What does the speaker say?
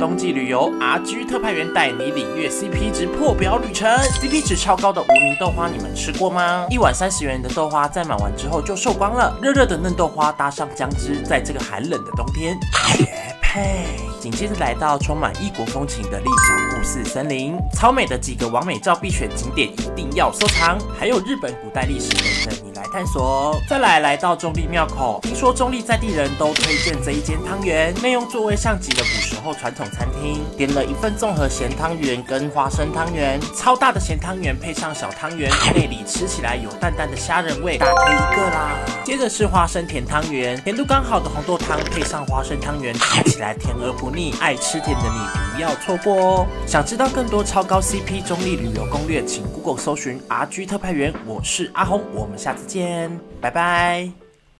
冬季旅游 RG 特派员带你领略 CP 值破表旅程。CP 值超高的无名豆花，你们吃过吗？一碗30元的豆花，在买完之后就售光了。热热的嫩豆花搭上姜汁，在这个寒冷的冬天绝配。紧接着来到充满异国风情的立小布寺森林，超美的几个完美照必选景点一定要收藏，还有日本古代历史等着你来探索。再来到中立庙口，听说中立在地人都推荐这一间汤圆，内用座位像极了古时候传统餐厅。点了一份综合咸汤圆跟花生汤圆，超大的咸汤圆配上小汤圆，内里吃起来有淡淡的虾仁味，大推一个啦。接着是花生甜汤圆，甜度刚好的红豆汤配上花生汤圆，吃起来甜而不腻，爱吃甜的你不要错过哦。想知道更多超高 CP 中立旅游攻略，请 Google 搜寻 RG 特派员，我是阿红，我们下次见，拜拜。